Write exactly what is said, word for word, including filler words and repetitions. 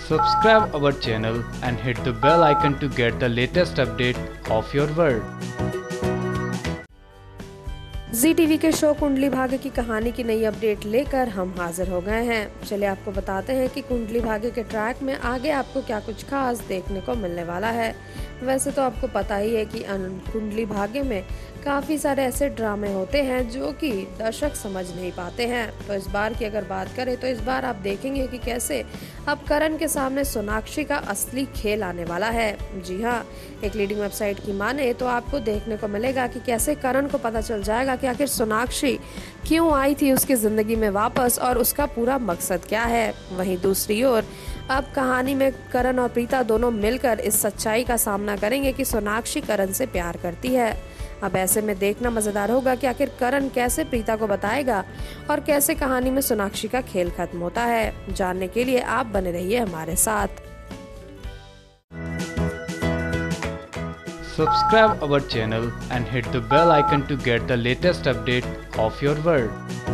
Subscribe our channel and hit the bell icon to get the latest update of your world. Zee TV के show Kundali Bhagya की कहानी की नई update लेकर हम हाजिर हो गए हैं। चलिए आपको बताते हैं कि कुंडली भाग्य के ट्रैक में आगे आपको क्या कुछ खास देखने को मिलने वाला है। वैसे तो आपको पता ही है कि कुंडली भाग्य में काफ़ी सारे ऐसे ड्रामे होते हैं जो कि दर्शक समझ नहीं पाते हैं। तो इस बार की अगर बात करें तो इस बार आप देखेंगे कि कैसे अब करण के सामने सोनाक्षी का असली खेल आने वाला है। जी हाँ, एक लीडिंग वेबसाइट की माने तो आपको देखने को मिलेगा कि कैसे करण को पता चल जाएगा कि आखिर सोनाक्षी क्यों आई थी उसकी ज़िंदगी में वापस और उसका पूरा मकसद क्या है। वहीं दूसरी ओर अब कहानी में करण और प्रीता दोनों मिलकर इस सच्चाई का सामना करेंगे कि सोनाक्षी करण से प्यार करती है। अब ऐसे में देखना मजेदार होगा कि आखिर करण कैसे प्रीता को बताएगा और कैसे कहानी में सोनाक्षी का खेल खत्म होता है। जानने के लिए आप बने रहिए हमारे साथ। Subscribe our channel and hit the bell icon to get the latest update of your world.